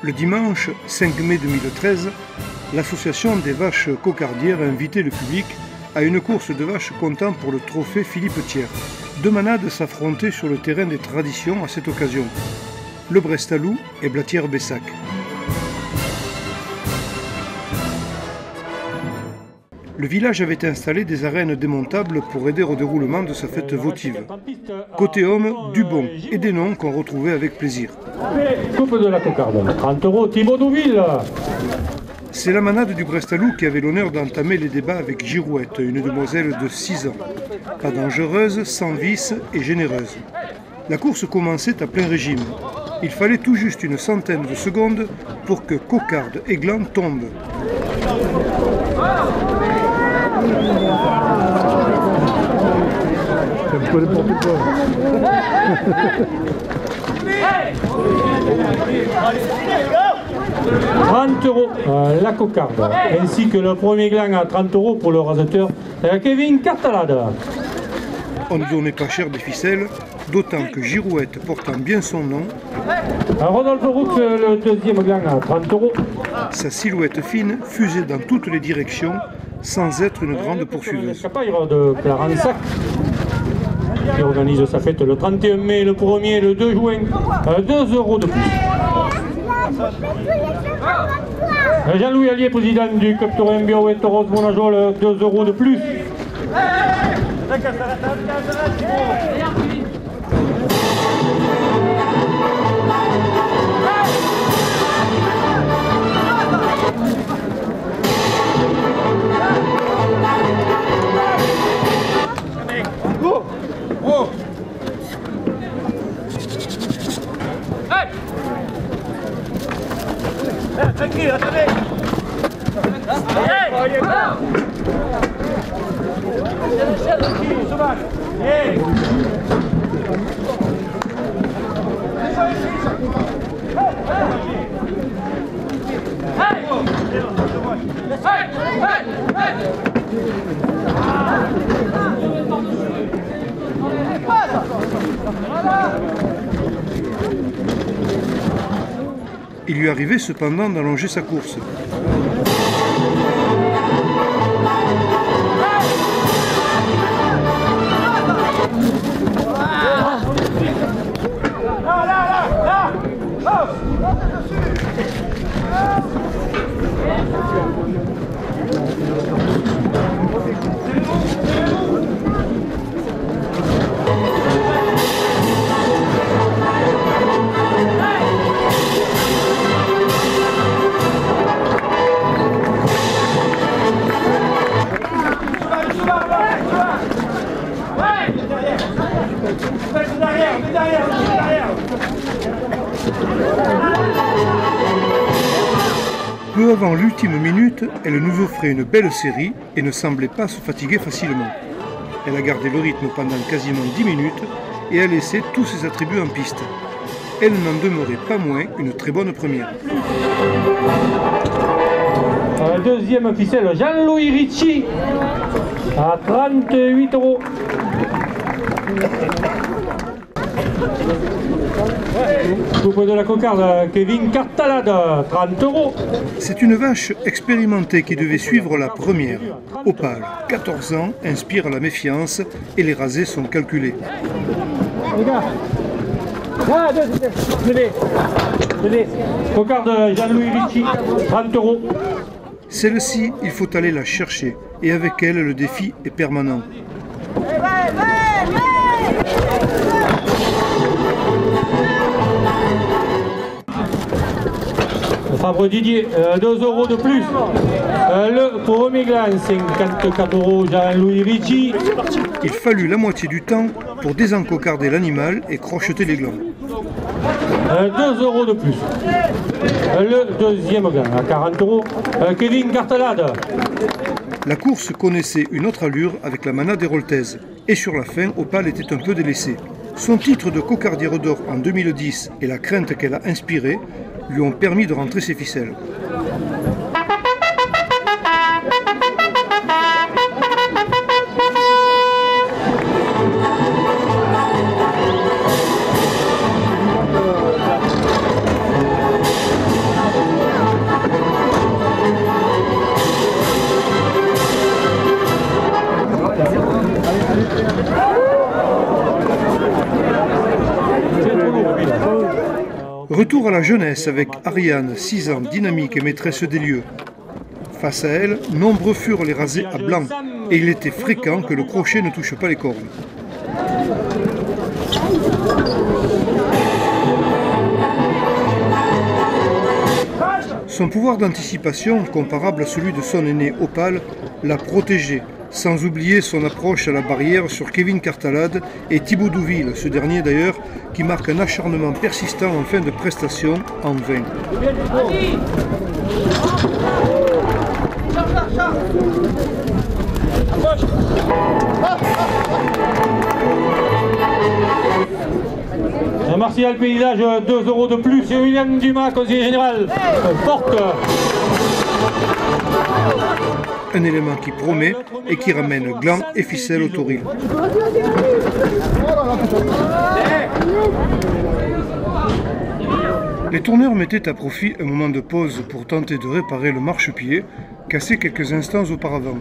Le dimanche 5 mai 2013, l'association des vaches cocardières a invité le public à une course de vaches comptant pour le trophée Philippe Thiers. Deux manades s'affrontaient sur le terrain des traditions à cette occasion, le Brestalou et Blatière-Bessac. Le village avait installé des arènes démontables pour aider au déroulement de sa fête votive. Côté homme, du bon et des noms qu'on retrouvait avec plaisir. Coupe de la cocarde, 30 €, Thibaut Douville. C'est la manade du Brestalou qui avait l'honneur d'entamer les débats avec Girouette, une demoiselle de 6 ans. Pas dangereuse, sans vice et généreuse. La course commençait à plein régime. Il fallait tout juste une centaine de secondes pour que cocarde et gland tombent. C'est un peu n'importe quoi. 30 € la cocarde, ainsi que le premier gland à 30 € pour le raseteur Kevin Cartalade. On ne donnait pas cher des ficelles, d'autant que Girouette portant bien son nom, Rodolphe Roux, le deuxième gland à 30 €. sa silhouette fine fusait dans toutes les directions sans être une grande poursuiveuse. Capaire de Clarensac, qui organise sa fête le 31 mai, le 1er, le 2 juin, 2 € de plus. Jean-Louis Allier, président du Club Taurin Bio et Toros Bonajol, 2 € de plus. Tranquille, attendez. Il lui arrivait cependant d'allonger sa course. Peu avant l'ultime minute, elle nous offrait une belle série et ne semblait pas se fatiguer facilement. Elle a gardé le rythme pendant quasiment 10 minutes et a laissé tous ses attributs en piste. Elle n'en demeurait pas moins une très bonne première. Deuxième ficelle, Jean-Louis Ricci, à 38 €. Coupe de la cocarde, Kevin Cartalade, 30 €. C'est une vache expérimentée qui devait suivre la première. Opale, 14 ans, inspire la méfiance et les rasés sont calculés. Les gars, cocarde, Jean-Louis Ricci, 30 €. Celle-ci, il faut aller la chercher et avec elle, le défi est permanent. Fabre Didier, 2 € de plus. Le premier gland, 54 €, Jean-Louis Ricci. Il fallut la moitié du temps pour désencocarder l'animal et crocheter les glands. 2 € de plus. Le deuxième gland, à 40 €, Kevin Cartalade. La course connaissait une autre allure avec la manade héroltaise. Et sur la fin, Opale était un peu délaissée. Son titre de cocardière d'or en 2010 et la crainte qu'elle a inspirée lui ont permis de rentrer ses ficelles. Retour à la jeunesse avec Ariane, 6 ans, dynamique et maîtresse des lieux. Face à elle, nombreux furent les rasés à blanc et il était fréquent que le crochet ne touche pas les cornes. Son pouvoir d'anticipation, comparable à celui de son aîné Opal, l'a protégé, sans oublier son approche à la barrière sur Kevin Cartalade et Thibaut Douville, ce dernier d'ailleurs qui marque un acharnement persistant en fin de prestation en vain. Martial Paysage, 2 € de plus. Et William Dumas, conseiller général, porte. Un élément qui promet et qui ramène gland et ficelle au toril. Les tourneurs mettaient à profit un moment de pause pour tenter de réparer le marchepied, cassé quelques instants auparavant.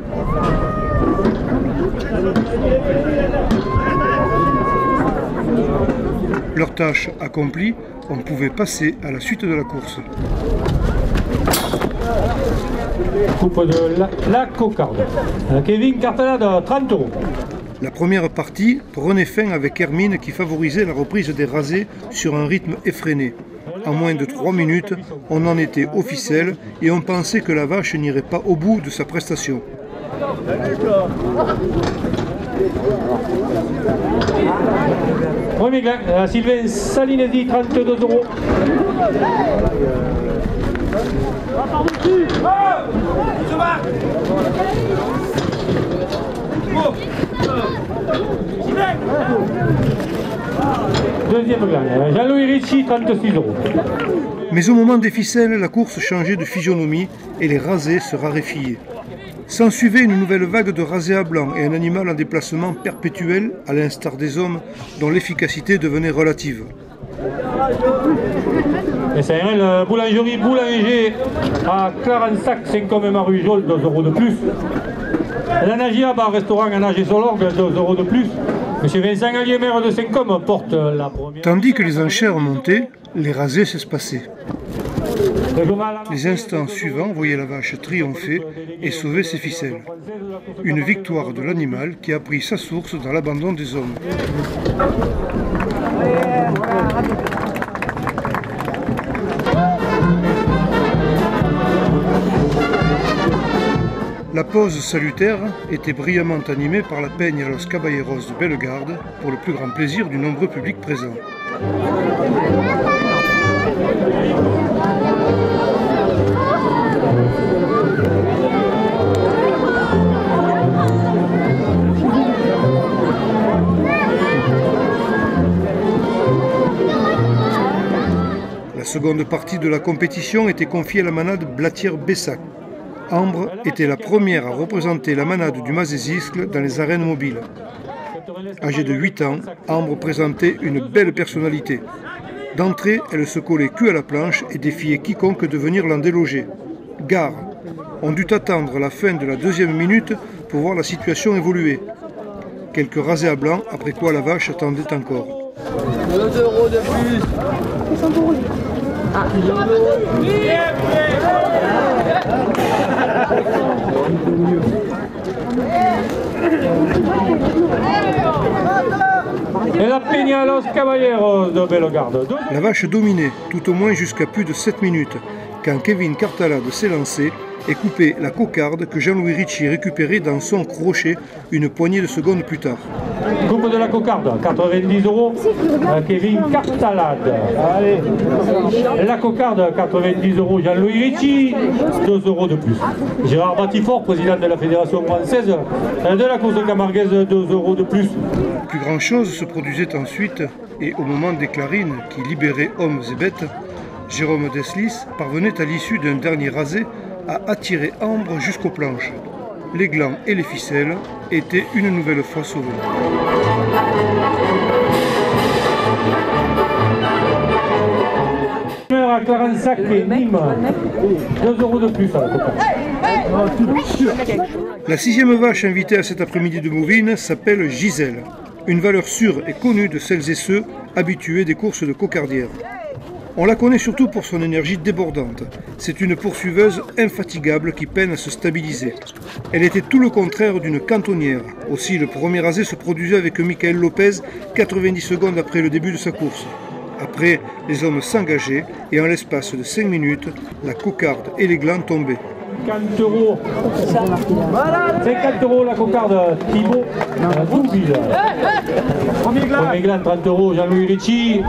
Leur tâche accomplie, on pouvait passer à la suite de la course. Coupe de la cocarde. Kevin Cartalade, 30 €. La première partie prenait fin avec Hermine qui favorisait la reprise des rasés sur un rythme effréné. En moins de 3 minutes, on en était au ficelle et on pensait que la vache n'irait pas au bout de sa prestation. Premier gland, Sylvain Salinesi, 32 €. Deuxième gland, Jean-Louis Ricci, 36 €. Mais au moment des ficelles, la course changeait de physionomie et les rasés se raréfiaient. S'ensuivait une nouvelle vague de rasés à blanc et un animal en déplacement perpétuel, à l'instar des hommes, dont l'efficacité devenait relative. Et c'est le boulangerie Boulanger à Clarensac, 5 Marujol, 2 € de plus. La Nagia, bar restaurant à Nage et Solorgue, 2 € de plus. Monsieur Vincent Allier, maire de Saint-Côme, porte la première. Tandis que les enchères montaient, les rasés s'espaçaient. Les instants suivants voyaient la vache triompher et sauver ses ficelles. Une victoire de l'animal qui a pris sa source dans l'abandon des hommes. La pause salutaire était brillamment animée par la Peña Los Caballeros de Bellegarde pour le plus grand plaisir du nombreux public présent. La seconde partie de la compétition était confiée à la manade Blatière-Bessac. Ambre était la première à représenter la manade du Mazésiscle dans les arènes mobiles. Âgée de 8 ans, Ambre présentait une belle personnalité. D'entrée, elle se collait cul à la planche et défiait quiconque de venir l'en déloger. Gare! On dut attendre la fin de la deuxième minute pour voir la situation évoluer. Quelques rasés à blanc, après quoi la vache attendait encore. 2 € de plus. Et la Peña Los Caballeros de Bellegarde. La vache dominait, tout au moins jusqu'à plus de 7 minutes, quand Kevin Cartalade s'est lancé et coupé la cocarde que Jean-Louis Ricci récupérait dans son crochet une poignée de secondes plus tard. Coupe de la cocarde, 90 €. Kevin Cartalade. Allez. La cocarde, 90 €. Jean-Louis Ricci, 2 € de plus. Gérard Batifort, président de la Fédération française de la course camarguaise, 2 € de plus. Plus grand chose se produisait ensuite, et au moment des clarines qui libéraient hommes et bêtes, Jérôme Deslis parvenait à l'issue d'un dernier rasé à attirer Ambre jusqu'aux planches. Les glands et les ficelles étaient une nouvelle fois sauvés. À Clarensac et Nîmes, 2 € de plus à la cocarde. La sixième vache invitée à cet après-midi de Mouvines s'appelle Gisèle, une valeur sûre et connue de celles et ceux habitués des courses de cocardières. On la connaît surtout pour son énergie débordante. C'est une poursuiveuse infatigable qui peine à se stabiliser. Elle était tout le contraire d'une cantonnière. Aussi, le premier rasé se produisait avec Michael Lopez 90 secondes après le début de sa course. Après, les hommes s'engageaient et en l'espace de 5 minutes, la cocarde et les glands tombaient. 50 euros. 50 euros la cocarde Thibaut Douville. Premier gland 30 euros Jean-Louis Ricci.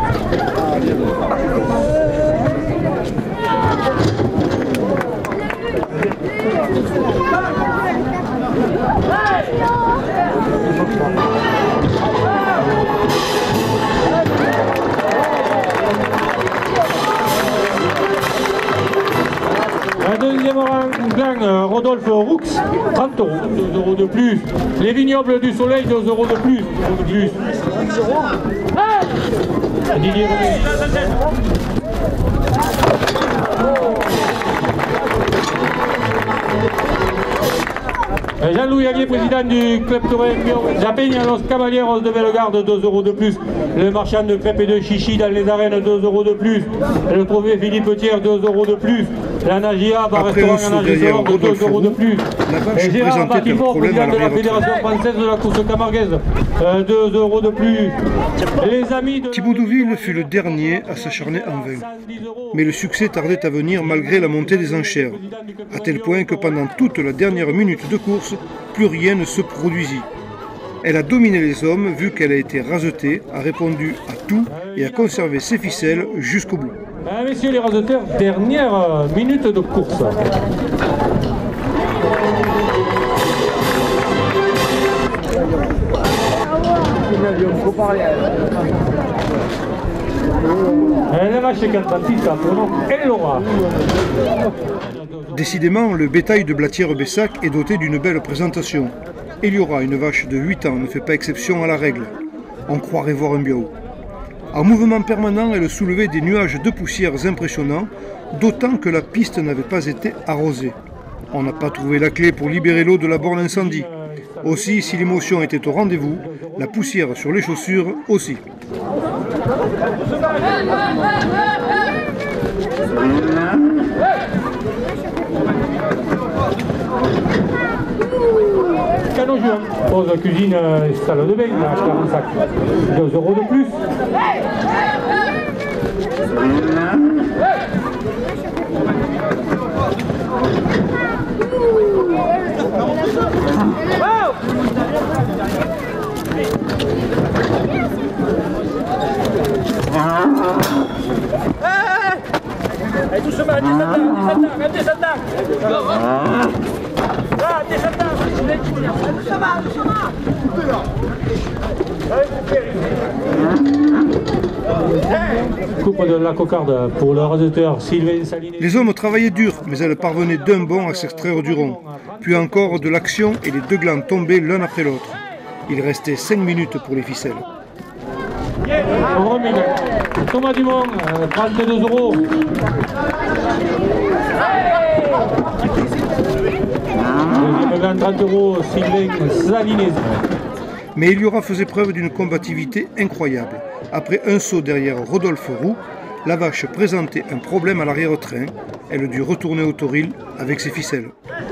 Un deuxième gland, Rodolphe Roux, 30 euros, 2 euros de plus. Les vignobles du soleil, 2 euros de plus. Didier Jean-Louis Allier, président du club Torrent La Peña Los Caballeros de Bellegarde, 2 euros de plus. Le marchand de crêpes et de chichi dans les arènes, 2 euros de plus. Le trophée Philippe Thiers, 2 euros de plus. La Nagia, bar restaurant à Nagisor, 2 euros de plus. Et Gérard Batifor, président de la Fédération française de la course camarguaise, 2 euros de plus. Les amis de... Thibaut Douville fut le dernier à s'acharner en vain. Mais le succès tardait à venir malgré la montée des enchères, à tel point que pendant toute la dernière minute de course, plus rien ne se produisit. Elle a dominé les hommes vu qu'elle a été rasetée, a répondu à tout et a conservé ses ficelles jusqu'au bout. Messieurs les raseteurs, dernière minute de course. La vache est 4 pour elle l'aura. Décidément, le bétail de Blatière-Bessac est doté d'une belle présentation. Il y aura une vache de 8 ans ne fait pas exception à la règle. On croirait voir un biao. En mouvement permanent, elle soulevait des nuages de poussières impressionnants, d'autant que la piste n'avait pas été arrosée. On n'a pas trouvé la clé pour libérer l'eau de la borne incendie. Aussi, si l'émotion était au rendez-vous, la poussière sur les chaussures aussi. Canon juin, pause cuisine, salle de bain, à 45, 2 euros de plus. Allez, doucement, descendant. Là, descendant. Coupe de la cocarde pour le raseteur Sylvain Saliné. Les hommes travaillaient dur, mais elles parvenaient d'un bond à s'extraire du rond. Puis encore de l'action et les deux glands tombaient l'un après l'autre. Il restait 5 minutes pour les ficelles. On remet Thomas Dumont, 32 euros. Deuxième gland, 30 euros, Sylvain Saliné. Mais Eliora faisait preuve d'une combativité incroyable. Après un saut derrière Rodolphe Roux, la vache présentait un problème à l'arrière-train. Elle dut retourner au toril avec ses ficelles.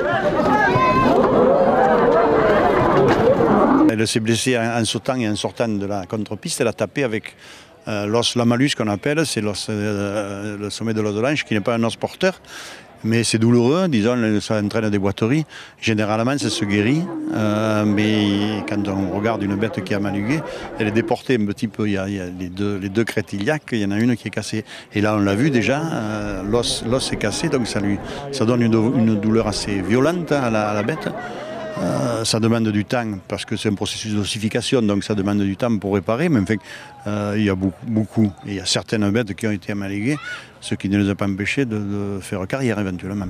Elle s'est blessée en sautant et en sortant de la contre-piste. Elle a tapé avec l'os lamalus qu'on appelle, c'est le sommet de l'os de l'anche qui n'est pas un os porteur. Mais c'est douloureux, disons, ça entraîne des boiteries. Généralement, ça se guérit, mais quand on regarde une bête qui a malugué, elle est déportée un petit peu. Il y a les deux crêtes iliaques, il y en a une qui est cassée. Et là, on l'a vu déjà, l'os est cassé, donc ça donne une douleur assez violente à la bête. Ça demande du temps parce que c'est un processus d'ossification, donc ça demande du temps pour réparer. Mais enfin, il y a beaucoup, et il y a certaines bêtes qui ont été amaliguées, ce qui ne les a pas empêchés de faire carrière éventuellement.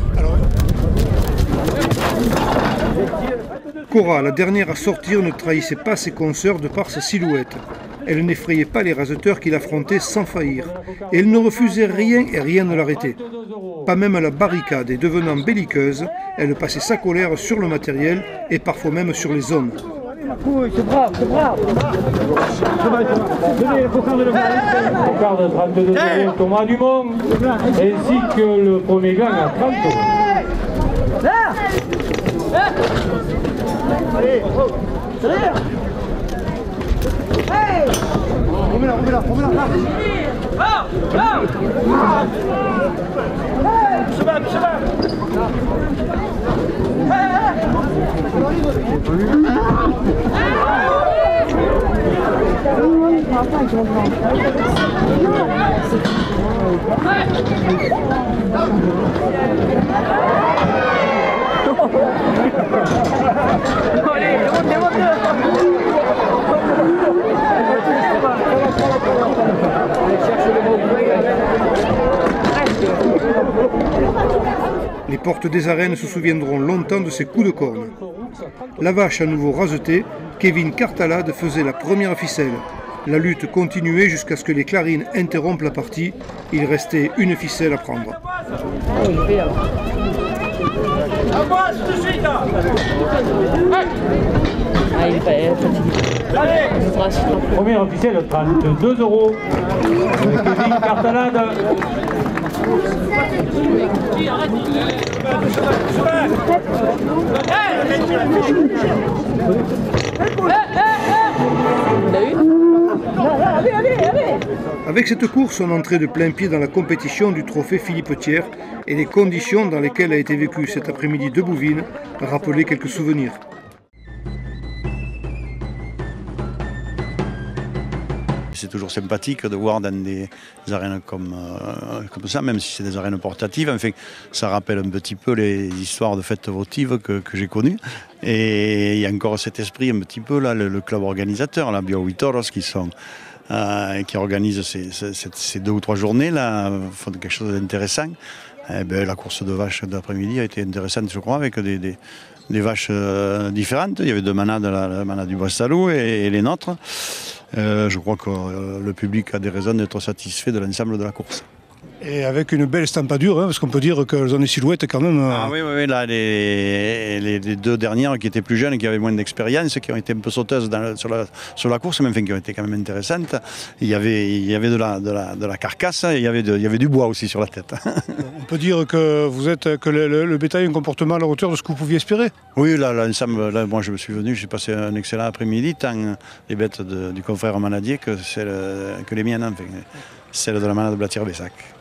Cora, la dernière à sortir, ne trahissait pas ses consoeurs de par sa silhouette. Elle n'effrayait pas les raseteurs qui l'affrontaient sans faillir. Et elle ne refusait rien et rien ne l'arrêtait. Pas même la barricade, et devenant belliqueuse, elle passait sa colère sur le matériel et parfois même sur les hommes. C'est brave, c'est brave. Tenez, le cocarde de Cocarde 32 euros, Thomas Dumont, ainsi que le premier gang à 30 euros. Allez, remets-la, remets-la. Les portes des arènes se souviendront longtemps de ces coups de corne. La vache à nouveau rasetée, Kevin Cartalade faisait la première ficelle. La lutte continuait jusqu'à ce que les clarines interrompent la partie. Il restait une ficelle à prendre. Il est fatigué. Première ficelle, 32 euros. Kevin Cartalade. Avec cette course, on entrait de plein pied dans la compétition du trophée Philippe Thiers et les conditions dans lesquelles a été vécu cet après-midi de Bouvines rappelaient quelques souvenirs. C'est toujours sympathique de voir dans des arènes comme ça, même si c'est des arènes portatives. Enfin, ça rappelle un petit peu les histoires de fêtes votives que j'ai connues. Et il y a encore cet esprit un petit peu, là, le club organisateur, la Bio Vitoros, qui organise ces 2 ou 3 journées, là, font quelque chose d'intéressant. La course de vaches d'après-midi a été intéressante, je crois, avec des vaches différentes. Il y avait 2 manades, la manade du Brestalou et les nôtres. Je crois que le public a des raisons d'être satisfait de l'ensemble de la course. Et avec une belle estampadure, hein, parce qu'on peut dire qu'elles ont des silhouettes quand même... Ah oui, là, les 2 dernières qui étaient plus jeunes, qui avaient moins d'expérience, qui ont été un peu sauteuses sur la course, mais enfin, qui ont été quand même intéressantes. Il y avait de la carcasse et il y avait du bois aussi sur la tête. On peut dire que le bétail a un comportement à la hauteur de ce que vous pouviez espérer? Oui, l'ensemble, moi je me suis venu, j'ai passé un excellent après-midi, tant les bêtes du confrère manadier que les miennes, enfin, celles de la manade de Blatière-Bessac.